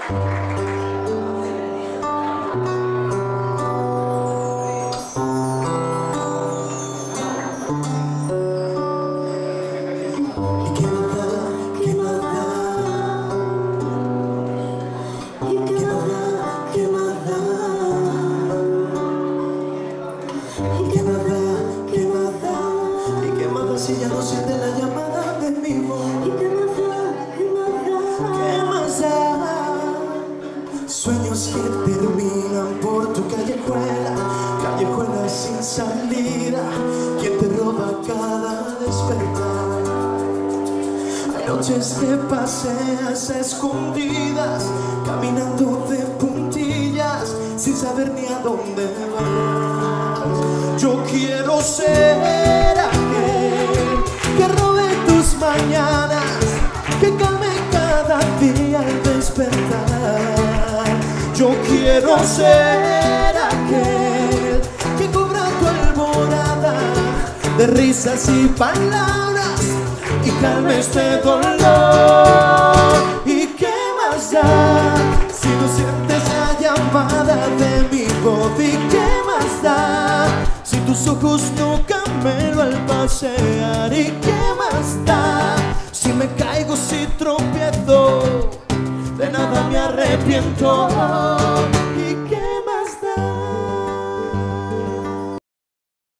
Si ya no siente la llamada de mi voz, ¿y qué más da? ¿Qué más da? Sueños que terminan por tu callejuela sin salida, quien te roba cada despertar. Hay noches que paseas a escondidas, caminando de puntillas, sin saber ni a dónde vas. Yo quiero ser aquel que robe tus mañanas, que calme cada día al despertar. Yo quiero ser aquel que cubra tu alborada de risas y palabras y calme este dolor. ¿Y qué más da si no sientes la llamada de mi voz? ¿Y qué más da si tus ojos no camelo al pasear? ¿Y qué más da si me caigo, si tropiezo? De nada me arrepiento.